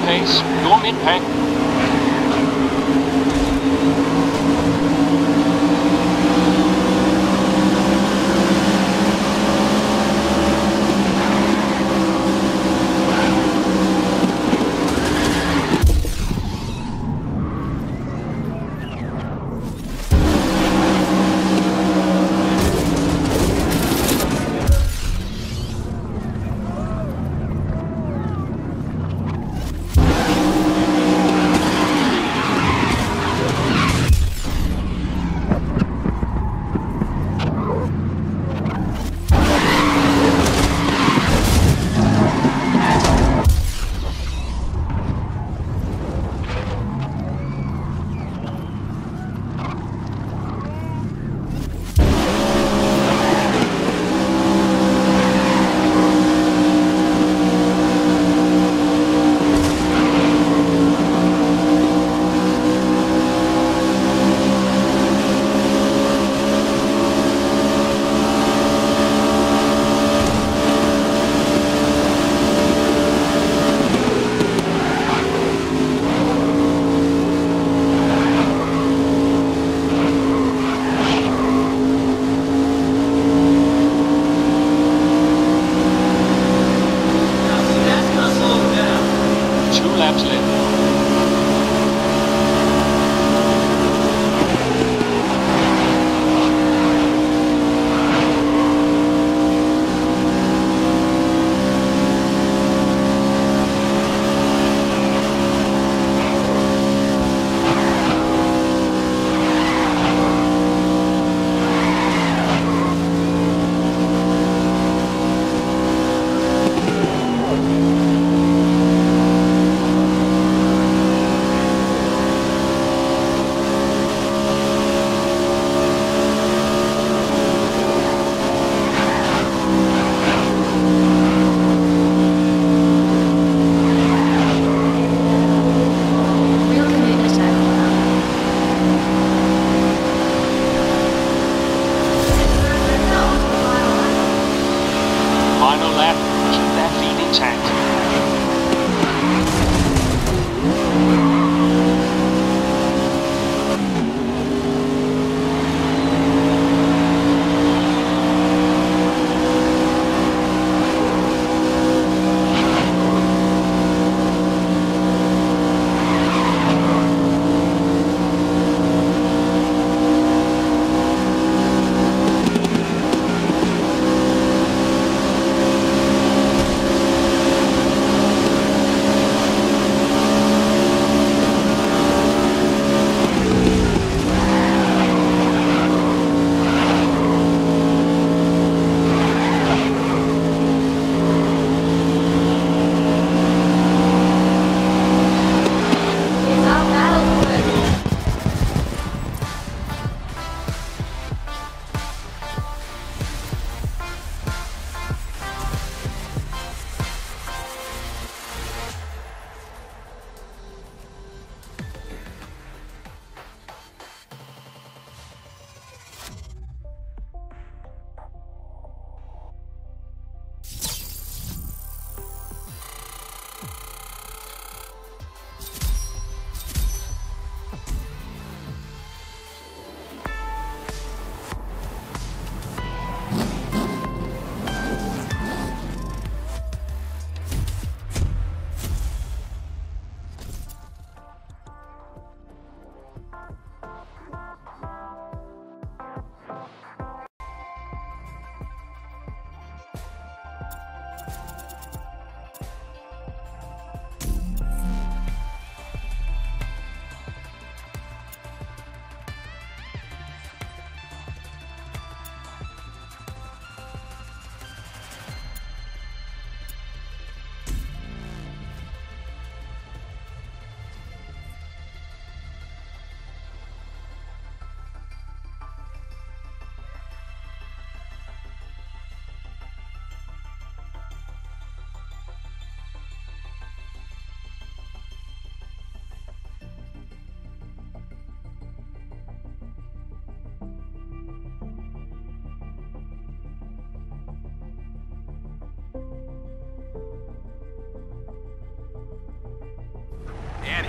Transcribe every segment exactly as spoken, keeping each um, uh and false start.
pace. Your mid-pack.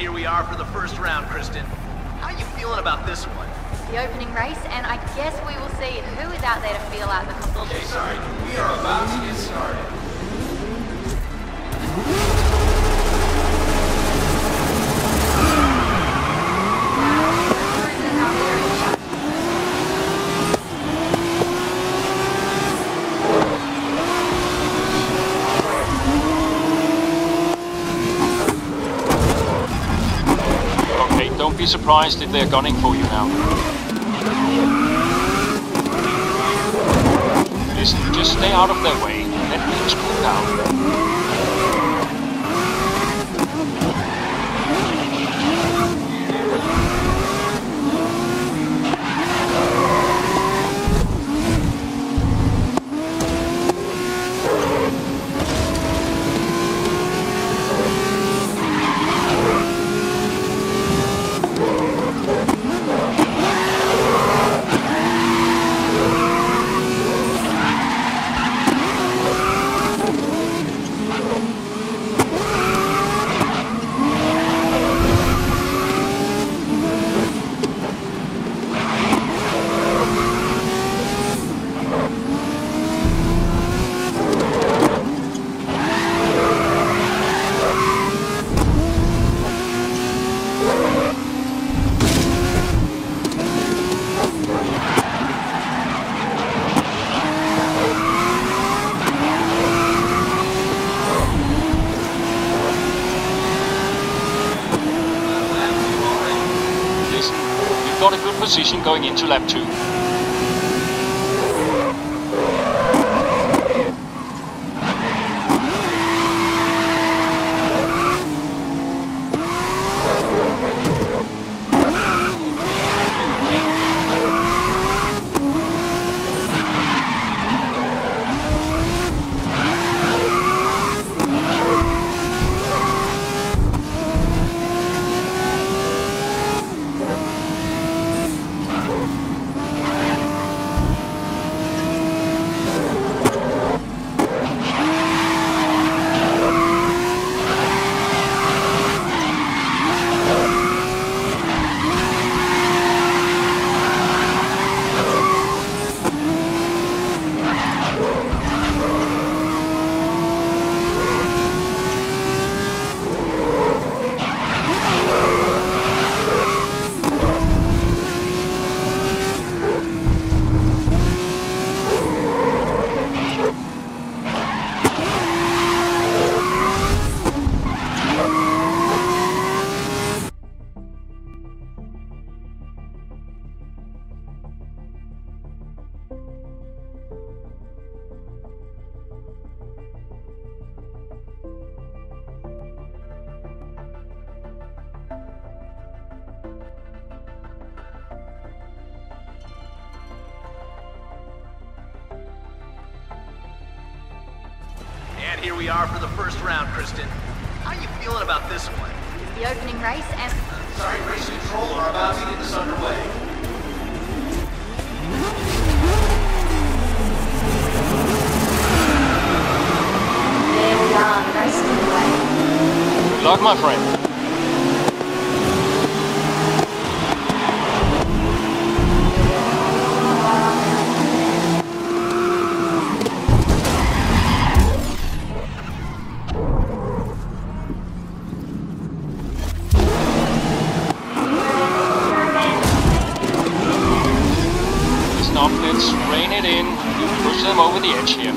here we are for the first round, Kristen. How you feeling about this one? The opening race, and I guess we will see who is out there to feel out the competition. Okay, sorry. We are about to get started. Don't be surprised if they're gunning for you now. Listen, just stay out of their way. Let things cool down. Got a good position going into lap two. And here we are for the first round, Kristen. How you feeling about this one? The opening race, and Sorry, race control are about to get this underway. there we are, the race is underway. Good luck, my friend. Let's rein it in. You push them over the edge here.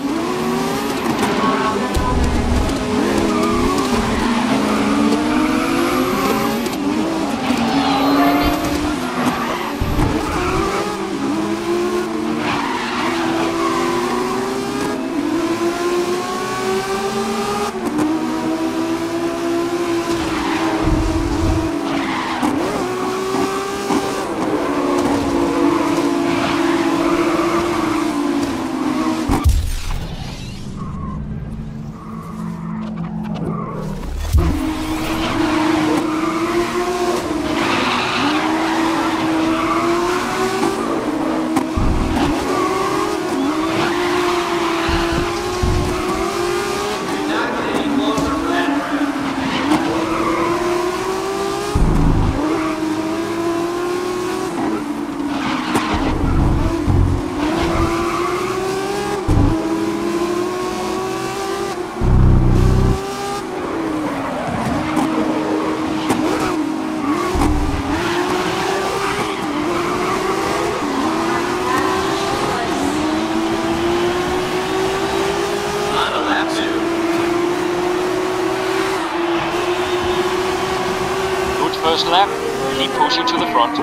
first lap. Keep pushing to the front.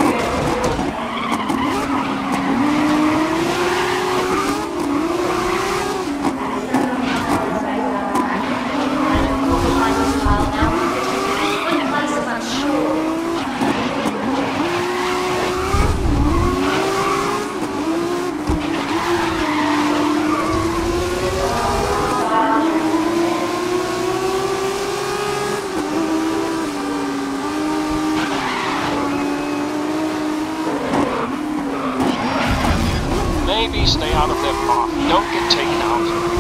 Maybe stay out of their path. Don't get taken out.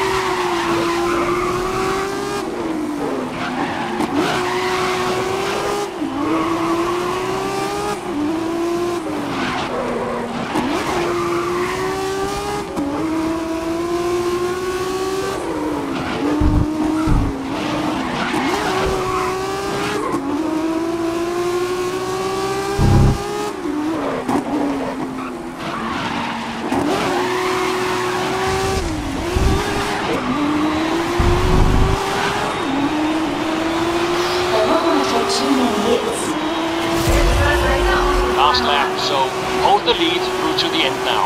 Last lap, so hold the lead through to the end now.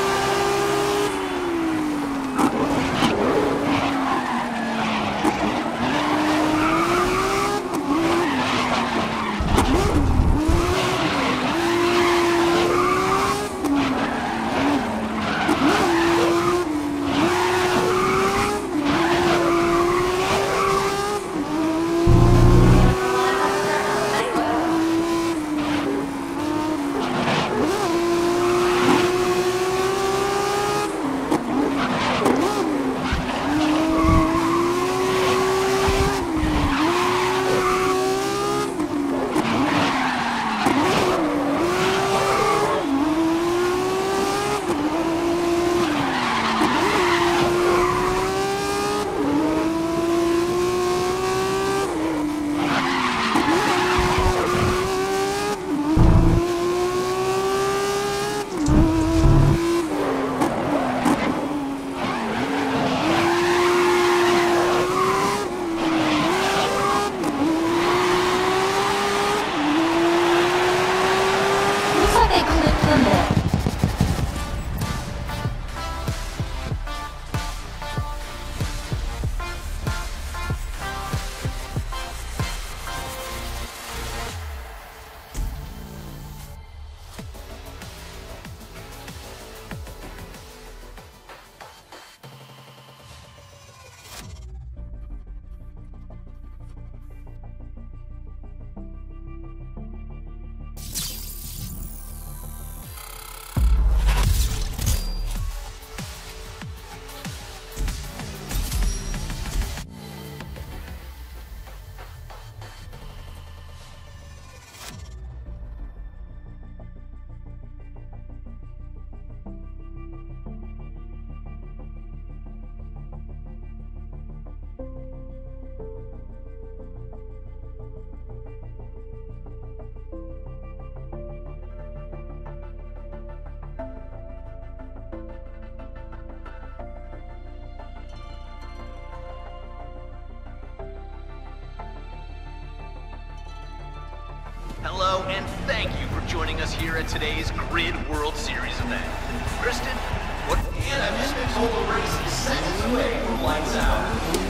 Hello, and thank you for joining us here at today's Grid World Series event. Kristen, what... And a Pistol race is seconds away from lights out.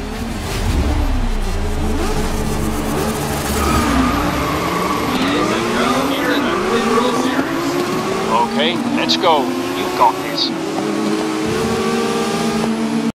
It is a go here in the Grid World Series. Okay, let's go. You got this.